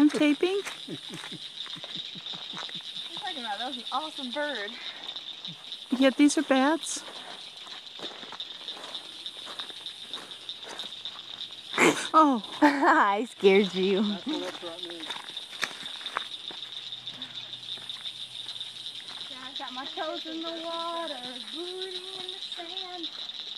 I'm taping. That was an awesome bird. Yeah, these are bats. Oh. I scared you. That's what that brought me. Yeah, I got my toes in the water, booty in the sand.